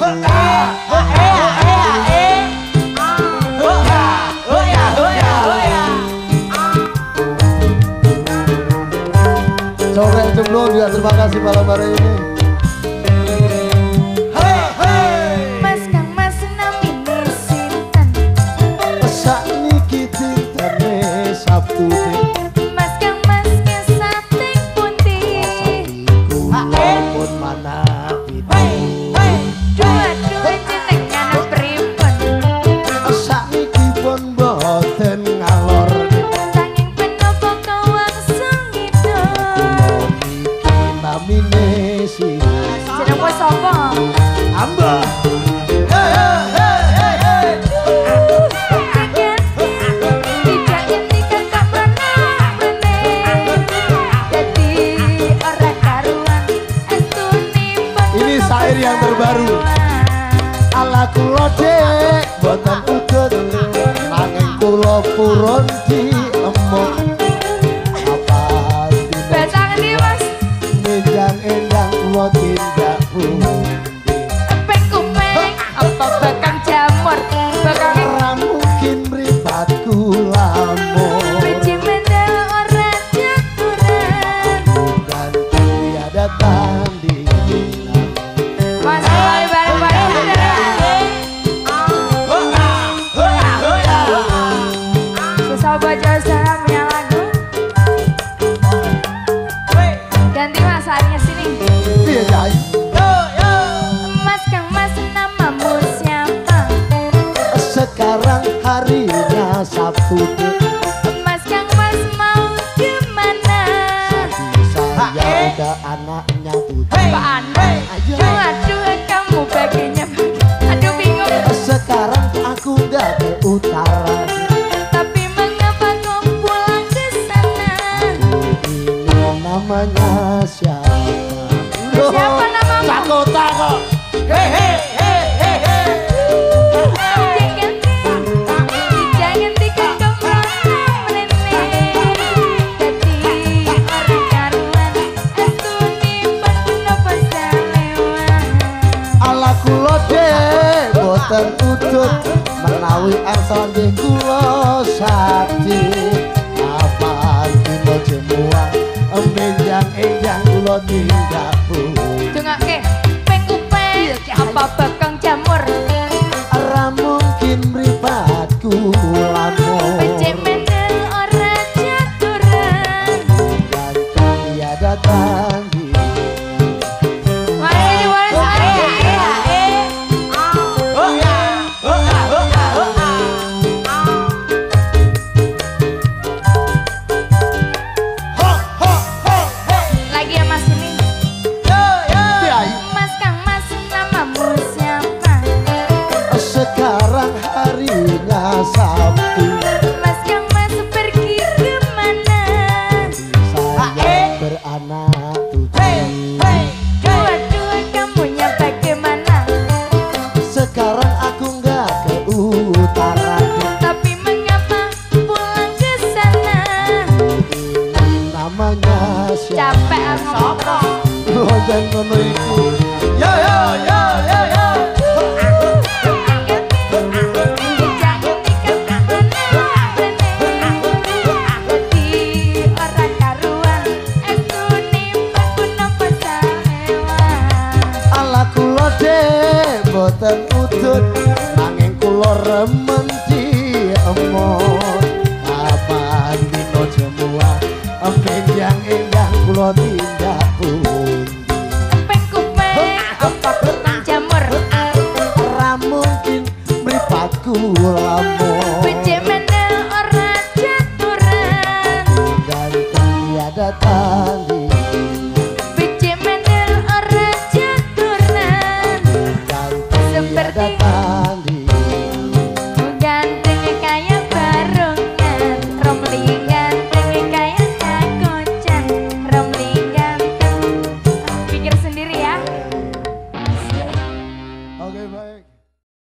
Sore Jomblo juga terima kasih malam hari ini. Mas Kang Mas namine sinten? Sakniki dintene Sabtu. Mas Kang Mas sating pundi? Pun mana Dua jenengan pripun? sakniki pun boten ngalor. Sanging penapa kawangsung ngidul? Namine si Jenengmu sapa? Amba. Ini syair yang terbaru. Ala kula dek boten udut nanging kula purun diemuk. Apa Batang ndi Mas? menjang endang kula tindak pundi. Peng kupeng apa bakang jamur? Bakang Ora mungkin mripatku lamun biji mendel ora jaturan. bukan tiada tandingan. Mas bareng-bareng susah baca salam punya lagu. Ganti Mas harinya sini. Piye Cai? Mas Kang Mas namamu siapa? Sekarang harinya Sabtu. Mas Kang Mas mau gimana? Saya udah anaknya Tuti. Apaan? Aduh kamu baginya. Aduh bingung. Sekarang aku nggak ke utara. Tapi mengapa kau pulang ke sana? Ini namanya siapa? Siapa namamu? Sakota kok. Jangan tiga kau menenek. Jadi orang karuan. Astuni penapa salewan. Ala kula dek boten udut menawi angsal nggih kula sakti. Apa dina jemuah menjang-enjang kula tindak pundi. Dengake peng kupeng apa bakang jamur? Ora mungkin mripatku lamun Becik mendel ora jaturan. dan tiada tandingan. Mari diwaris lagi ya Mas ini. Mas Kang Mas namamu siapa? Sekarang harinya Sabtu. Mas Kang Mas pergi kemana? Saya beranak tujuh. Waduh kamunya bagaimana? Sekarang aku nggak ke utara. Tapi mengapa pulang ke sana? Ini namanya siapa? Capek aku ngomong. Rojan ngono iku. Yo yo yo yo yo. Ala kula dek boten udut nanging kula remen diemut. Kapan dina jemuah menjang endang kula tindak pundi. Ora mungkin mripatku lamun dan tiada tandingan.